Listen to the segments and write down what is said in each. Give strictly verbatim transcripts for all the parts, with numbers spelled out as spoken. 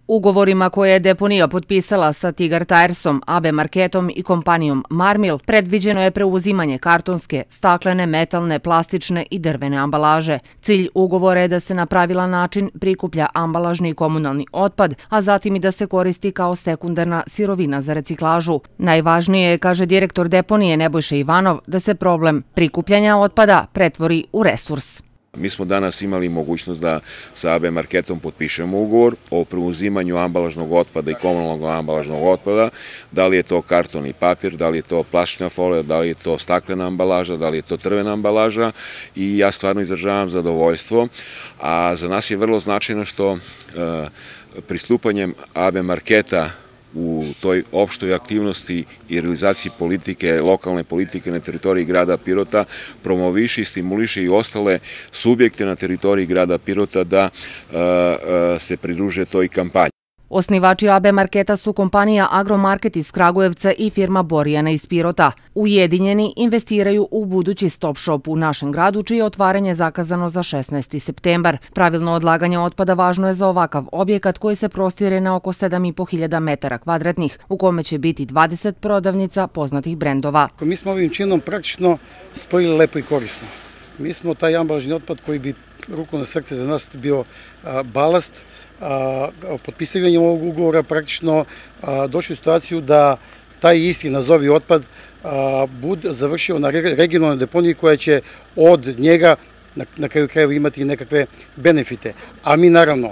Ugovorima koje je deponija potpisala sa Tigar Tiresom, A B Marketom i kompanijom Marmil predviđeno je preuzimanje kartonske, staklene, metalne, plastične i drvene ambalaže. Cilj ugovora je da se na pravilan način prikuplja ambalažni i komunalni otpad, a zatim i da se koristi kao sekundarna sirovina za reciklažu. Najvažnije je, kaže direktor deponije Nebojša Ivanov, da se problem prikupljanja otpada pretvori u resurs. Mi smo danas imali mogućnost da sa A B Marketom potpišemo ugovor o preuzimanju ambalažnog otpada i komunalnog ambalažnog otpada, da li je to karton i papir, da li je to plastična folija, da li je to staklena ambalaža, da li je to drvena ambalaža i ja stvarno izražavam zadovoljstvo, a za nas je vrlo značajno što pristupanjem A B Marketa u toj opštoj aktivnosti i realizaciji politike, lokalne politike na teritoriji grada Pirota promoviše i stimuliše i ostale subjekte na teritoriji grada Pirota da se pridruže toj kampanji. Osnivači A B Marketa su kompanija Agromarket iz Kragujevca i firma Borjana iz Pirota. Ujedinjeni investiraju u budući stop shop u našem gradu, čije je otvaranje zakazano za šesnaesti septembar. Pravilno odlaganje otpada važno je za ovakav objekat koji se prostire na oko sedam i po hiljada metara kvadratnih, u kome će biti dvadeset prodavnica poznatih brendova. Mi smo ovim činom praktično spojili lepo i korisno. Mi smo taj ambalažni otpad koji bi ruku na srce za nas bio balast, potpisivanjem ovog ugovora praktično došli u situaciju da taj isti nazovi otpad bude završio na regionalnoj deponiji koja će od njega na kraju krajeva imati nekakve benefite. A mi naravno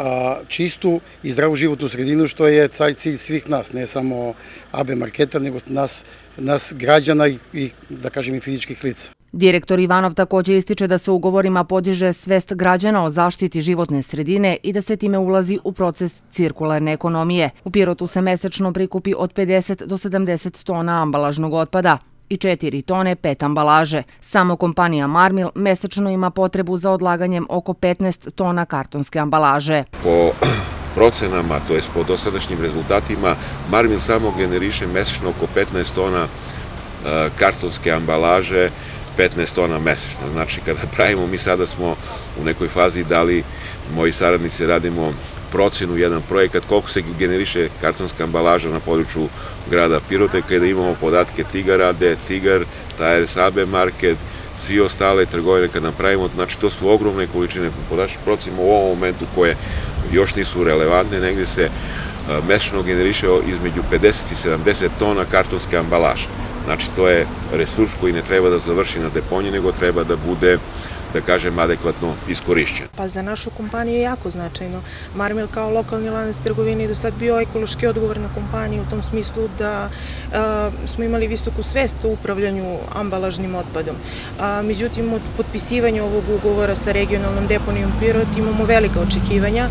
čistu i zdravu životnu sredinu, što je cilj svih nas, ne samo A B Marketa, nego nas građana i, da kažem, i fizičkih lica. Direktor Ivanov također ističe da se ugovorima podiže svest građana o zaštiti životne sredine i da se time ulazi u proces cirkularne ekonomije. U Pirotu se mesečno prikupi od pedeset do sedamdeset tona ambalažnog otpada i četiri tone pet ambalaže. Samo kompanija Marmil mesečno ima potrebu za odlaganjem oko petnaest tona kartonske ambalaže. Po procenama, to je po dosadašnjim rezultatima, Marmil samo generiše mesečno oko petnaest tona kartonske ambalaže, petnaest tona mesečno. Znači, kada pravimo, mi sada smo u nekoj fazi da li moji saradnici radimo procenu, jedan projekat, koliko se generiše kartonska ambalaža na području grada Pirota, kada imamo podatke Tigara, D, Tigar, Tires, A B Market, svi ostale trgovine kad napravimo, znači to su ogromne količine podačnih procena u ovom momentu koje još nisu relevantne, negde se mesečno generiše između pedeset i sedamdeset tona kartonske ambalaže. Znači, to je resurs koji ne treba da završi na deponiji, nego treba da bude, da kažem, adekvatno iskorišćen. Pa za našu kompaniju je jako značajno. Marmil kao lokalni lanac trgovine je do sad bio ekološki odgovorna kompanija u tom smislu da smo imali visoku svest o upravljanju ambalažnim otpadom. Međutim, od potpisivanja ovog ugovora sa regionalnom deponijom Pirot imamo velika očekivanja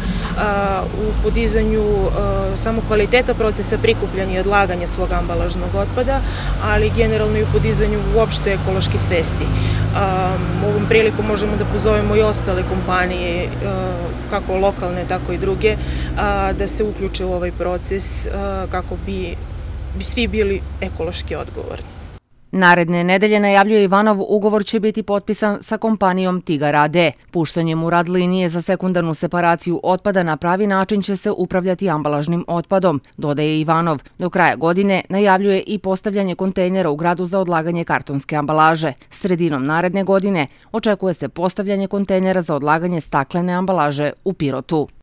u podizanju samo kvaliteta procesa prikupljanja i odlaganja svog ambalažnog otpada, ali generalno i u podizanju uopšte ekološke svesti. Ovom prilikom možemo da pozovemo i ostale kompanije, kako lokalne, tako i druge, da se uključe u ovaj proces kako bi svi bili ekološki odgovorni. Naredne nedelje, najavljuje Ivanov, ugovor će biti potpisan sa kompanijom Tigar A D. Puštanjem u rad linije za sekundarnu separaciju otpada na pravi način će se upravljati ambalažnim otpadom, dodaje Ivanov. Do kraja godine najavljuje i postavljanje kontejnera u gradu za odlaganje kartonske ambalaže. Sredinom naredne godine očekuje se postavljanje kontejnera za odlaganje staklene ambalaže u Pirotu.